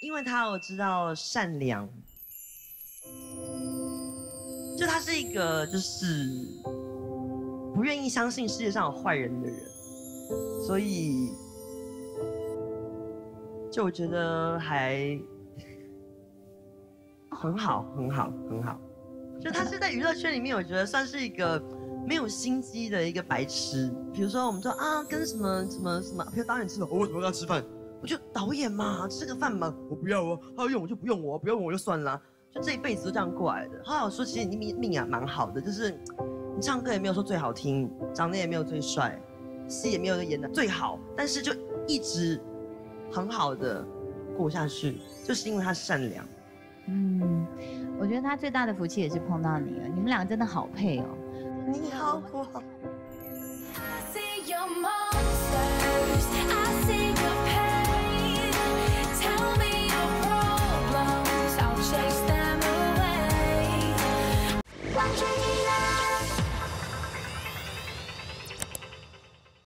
因为他我知道善良，就他是一个就是不愿意相信世界上有坏人的人，所以就我觉得还很好，很好，很好。就他是在娱乐圈里面，我觉得算是一个没有心机的一个白痴。比如说我们说啊，跟什么，比如导演吃饭，我为什么跟他吃饭？我就导演嘛，吃个饭嘛，我不要哦，他要用我就不用我，不要问我就算了。就这一辈子都这样过来的。后来我说，其实你命啊蛮好的，就是你唱歌也没有说最好听，长得也没有最帅，戏也没有演的最好，但是就一直很好的过下去，就是因为他善良。 我觉得他最大的福气也是碰到你了，你们两个真的好配哦。 你好，我好。 One